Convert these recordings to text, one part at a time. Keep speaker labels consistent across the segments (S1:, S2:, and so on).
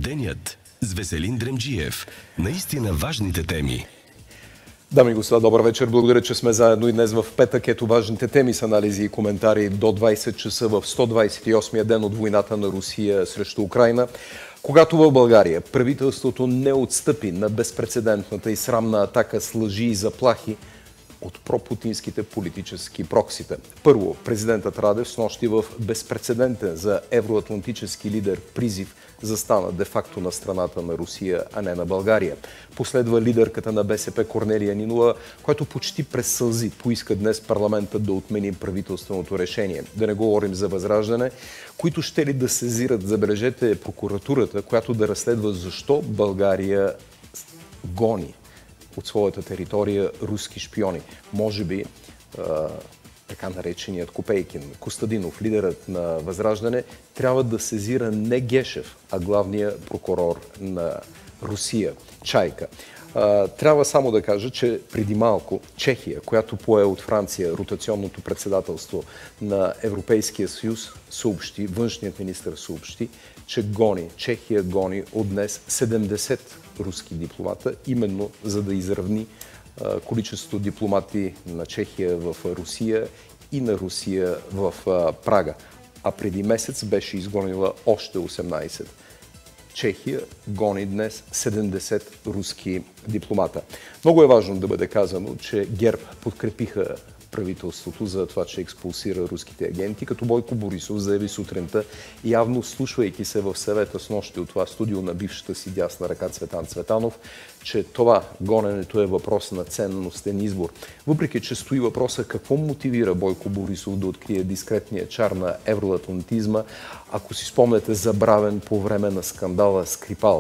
S1: Денят с Веселин Дремджиев. Наистина важните теми.
S2: Дами и господа, добър вечер. Благодаря, че сме заедно и днес в петък. Ето важните теми с анализи и коментари до 20 часа в 128-я ден от войната на Русия срещу Украйна. Когато в България правителството не отстъпи на безпрецедентната и срамна атака с лъжи и заплахи от пропутинските политически проксита. Първо, президентът Радев снощи в безпрецедентен за евроатлантически лидер призив застана де-факто на страната на Русия, а не на България. Последва лидерката на БСП Корнелия Нинова, която почти през сълзи поиска днес парламентът да отмени правителственото решение. Да не говорим за Възраждане, които ще ли да сезират, забележете, прокуратурата, която да разследва защо България гони от своята територия руски шпиони. Може би така нареченият Копейкин, Костадинов, лидерът на Възраждане, трябва да сезира не Гешев, а главния прокурор на Русия, Чайка. Трябва само да кажа, че преди малко Чехия, която пое от Франция ротационното председателство на Европейския съюз, съобщи, външният министър съобщи, че Чехия гони от днес 70 руски дипломата, именно за да изравни количество дипломати на Чехия в Русия и на Русия в Прага. А преди месец беше изгонила още 18. Чехия гони днес 70 руски дипломата. Много е важно да бъде казано, че ГЕРБ подкрепиха правителството за това, че експулсира руските агенти, като Бойко Борисов заяви сутринта, явно слушвайки се в съвета с нощи от това студио на бившата си дясна ръка Цветан Цветанов, че това гоненето е въпрос на ценностен избор. Въпреки че стои въпроса какво мотивира Бойко Борисов да открие дискретния чар на евроатлантизма, ако си спомняте, забравен по време на скандала Скрипал.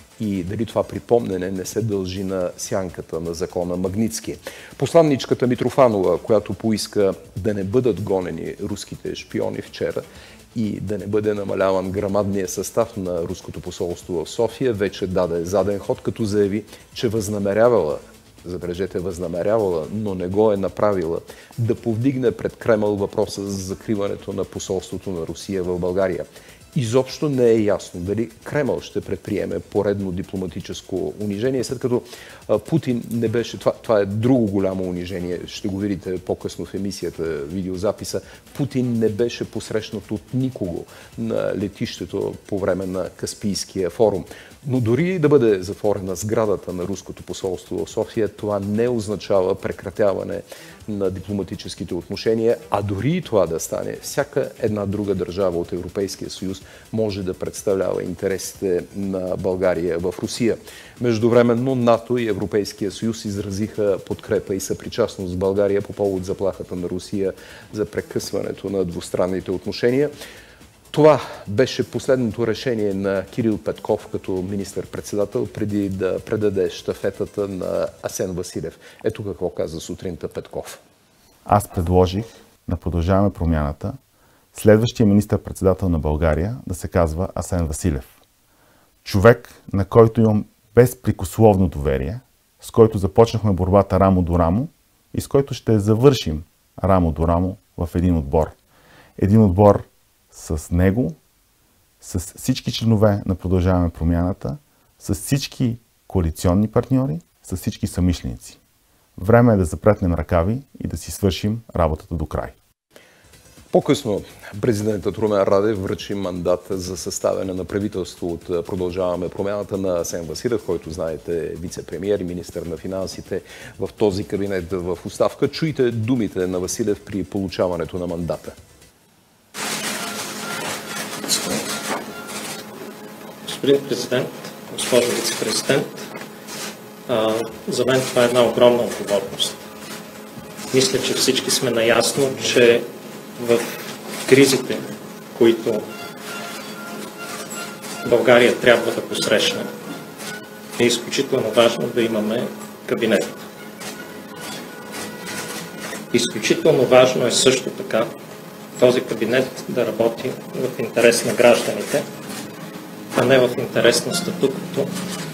S2: И дали това припомнене не се дължи на сянката на закона Магнитски. Посланничката Митрофанова, която поиска да не бъдат гонени руските шпиони вчера и да не бъде намаляван грамадния състав на руското посолство в София, вече даде заден ход, като заяви, че възнамерявала, забележете, възнамерявала, но не го е направила, да повдигне пред Кремъл въпроса за закриването на посолството на Русия в България. Изобщо не е ясно дали Кремъл ще предприеме поредно дипломатическо унижение, след като Путин не беше... Това е друго голямо унижение, ще го видите по-късно в емисията, видеозаписа. Путин не беше посрещнат от никого на летището по време на Каспийския форум. Но дори да бъде затворена сградата на руското посолство в София, това не означава прекратяване на дипломатическите отношения, а дори и това да стане, всяка една друга държава от Европейския съюз може да представлява интересите на България в Русия. Междувременно НАТО и Европейския съюз изразиха подкрепа и съпричастност с България по повод заплахата на Русия за прекъсването на двустранните отношения. Това беше последното решение на Кирил Петков като министър-председател преди да предаде щафетата на Асен Василев. Ето какво каза сутринта Петков.
S3: Аз предложих на Продължаваме промяната следващия министър-председател на България да се казва Асен Василев. Човек, на който имам безпрекословно доверие, с който започнахме борбата рамо до рамо и с който ще завършим рамо до рамо в един отбор. Един отбор с него, с всички членове на Продължаваме промяната, с всички коалиционни партньори, с всички съмишленици. Време е да запретнем ръкави и да си свършим работата до край.
S2: По-късно президентът Румен Радев връчи мандат за съставяне на правителство от Продължаваме промяната на Асен Василев, който, знаете, е вице-премиер и министър на финансите в този кабинет в оставка. Чуйте думите на Василев при получаването на мандата.
S4: Господин президент, госпожо вице-президент, за мен това е една огромна отговорност. Мисля, че всички сме наясно, че в кризите, които България трябва да посрещне, е изключително важно да имаме кабинет. Изключително важно е също така този кабинет да работи в интерес на гражданите, а не в интерес на статуквото,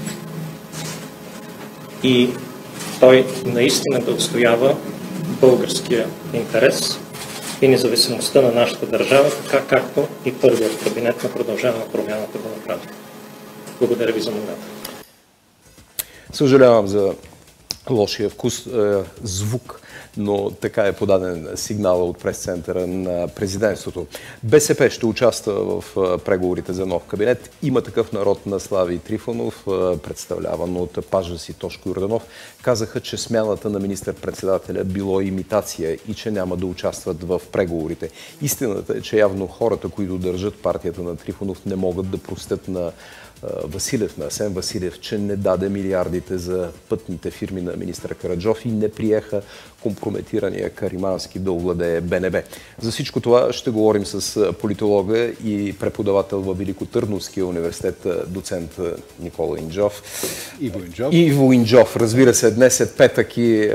S4: и той наистина да отстоява българския интерес и независимостта на нашата държава, така както и първият кабинет на Продължаваме промяната го направи. Благодаря ви за мандата.
S2: Съжалявам за лошия звук, но така е подаден сигнала от прес-центъра на президентството. БСП ще участва в преговорите за нов кабинет. Има такъв народ на Слави Трифонов, представляван от пажа си Тошко Йорданов, казаха, че смяната на министър-председателя било имитация и че няма да участват в преговорите. Истината е, че явно хората, които държат партията на Трифонов, не могат да простят на Василев, на Асен Василев, че не даде милиардите за пътните фирми на министър Караджов и не приеха компрометирания Каримански да овладее БНБ. За всичко това ще говорим с политолога и преподавател във Великотърновския университет, доцент Никола Инджов. Иво Инджов. Разбира се, днес е петък и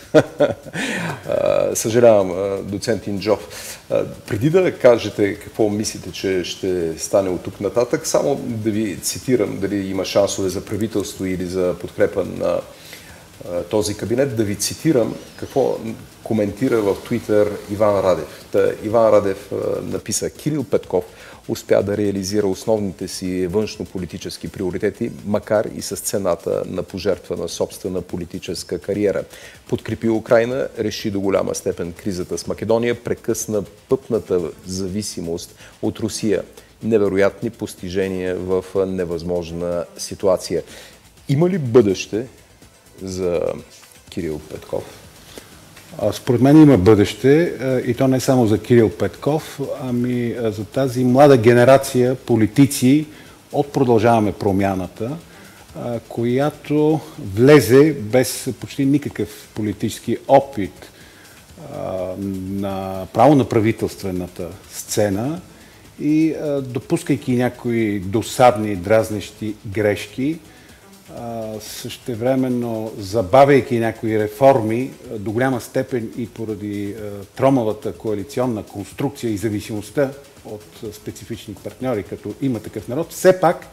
S2: съжалявам, доцент Инджов. Преди да кажете какво мислите, че ще стане от тук нататък, само да ви цитирам, дали има шансове за правителство или за подкрепа на този кабинет, да ви цитирам какво коментира в Твитър Иван Радев. Иван Радев написа: Кирил Петков успя да реализира основните си външно-политически приоритети, макар и с цената на пожертва на собствена политическа кариера. Подкрепи Украйна, реши до голяма степен кризата с Македония, прекъсна пътната зависимост от Русия. Невероятни постижения в невъзможна ситуация. Има ли бъдеще за Кирил Петков?
S5: Според мен има бъдеще и то не само за Кирил Петков, ами за тази млада генерация политици от Продължаваме промяната, която влезе без почти никакъв политически опит право на правителствената сцена и допускайки някои досадни, дразнещи грешки, същевременно забавяйки някои реформи, до голяма степен и поради тромавата коалиционна конструкция и зависимостта от специфични партньори, като Има такъв народ, все пак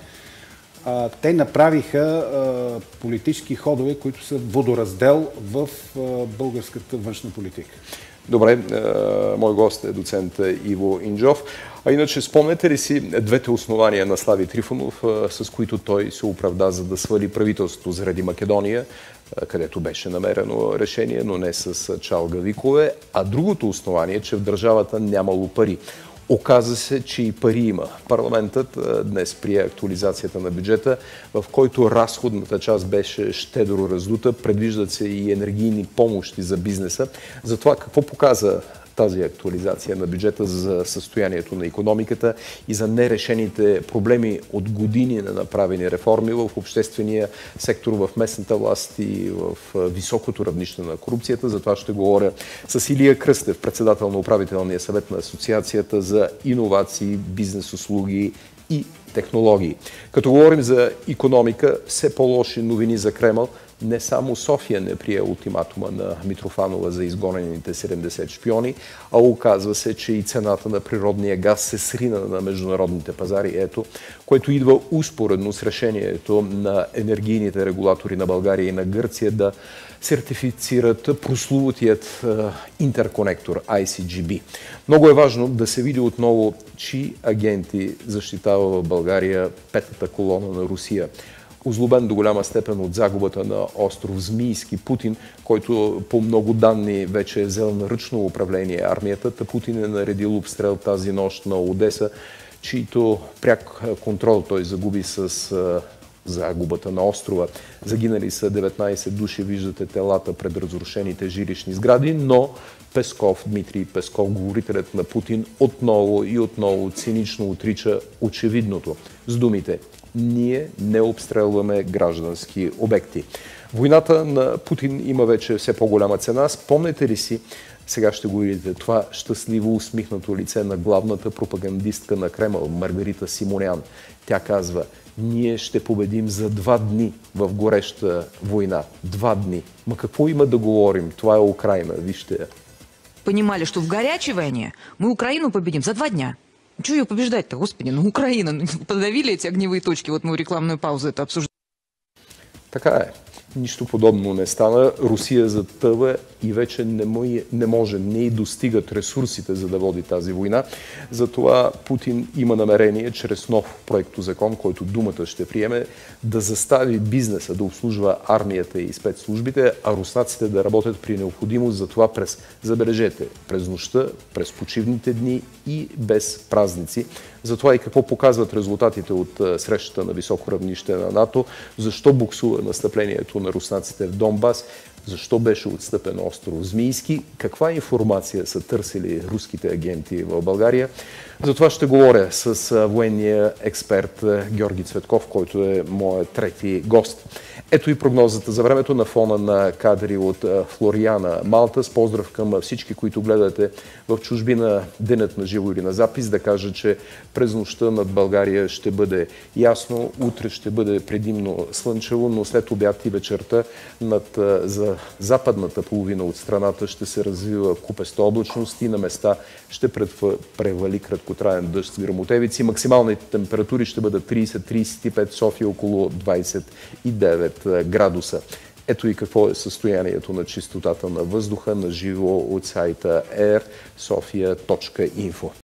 S5: те направиха политически ходове, които са водораздел в българската външна политика.
S2: Добре, мой гост е доцент Иво Инджов. А иначе спомняте ли си двете основания на Слави Трифонов, с които той се оправда за да свали правителството заради Македония, където беше намерено решение, но не с чалга викове, а другото основание, че в държавата нямало пари. Оказа се, че и пари има. Парламентът днес прие актуализацията на бюджета, в който разходната част беше щедро раздута. Предвиждат се и енергийни помощи за бизнеса. За това какво показа тази актуализация на бюджета за състоянието на икономиката и за нерешените проблеми от години на направени реформи в обществения сектор, в местната власт и в високото равнище на корупцията. За това ще говоря с Илия Кръстев, председател на управителния съвет на Асоциацията за иновации, бизнес услуги и технологии. Като говорим за икономика, все по-лоши новини за Кремъл. Не само София не прие ултиматума на Митрофанова за изгонените 70 шпиони, а оказва се, че и цената на природния газ се срина на международните пазари. Ето, което идва успоредно с решението на енергийните регулатори на България и на Гърция да сертифицират прословутият интерконектор ICGB. Много е важно да се види отново, чии агенти защитава в България петата колона на Русия. Озлобен до голяма степен от загубата на остров Змийски, Путин, който по много данни вече е взел на ръчно управление армията, Путин е наредил обстрел тази нощ на Одеса, чийто пряк контрол той загуби с загубата на острова. Загинали са 19 души, виждате телата пред разрушените жилищни сгради, но Песков, Дмитрий Песков, говорителят на Путин, отново и отново цинично отрича очевидното с думите: ние не обстрелваме граждански обекти. Войната на Путин има вече все по-голяма цена. Спомнете ли си, сега ще го видите, това щастливо усмихнато лице на главната пропагандистка на Кремъл, Маргарита Симонян. Тя казва: ние ще победим за 2 дни в гореща война. 2 дни. Ма какво има да говорим? Това е Украина. Вижте.
S6: Понимали, что в горячей войне мы Украину победим за 2 дня. Чего ее побеждать-то, господи? Ну, Украина, подавили эти огневые точки. Вот мы в рекламную паузу это обсуждали.
S2: Така е. Нищо подобно не стана. Русия затъва и вече не може, не й достигат ресурсите, за да води тази война. Затова Путин има намерение, чрез нов проектозакон, който думата ще приеме, да застави бизнеса да обслужва армията и спецслужбите, а руснаците да работят при необходимост за това забележете, през нощта, през почивните дни и без празници. Затова и какво показват резултатите от срещата на високо равнище на НАТО, защо буксува настъплението на руснаците в Донбас, защо беше отстъпен остров Змийски, каква информация са търсили руските агенти в България. За това ще говоря с военния експерт Георги Цветков, който е моят трети гост. Ето и прогнозата за времето на фона на кадри от Флориана, Малта. С поздрав към всички, които гледате в чужбина денят на живо или на запис, да кажа, че през нощта над България ще бъде ясно, утре ще бъде предимно слънчево, но след обяд и вечерта за западната половина от страната ще се развива купеста облачност и на места ще превали краткотраен дъжд с гръмотевици. Максималните температури ще бъдат 30-35, София около 29 градуса. Ето и какво е състоянието на чистотата на въздуха на живо от сайта airsofia.info.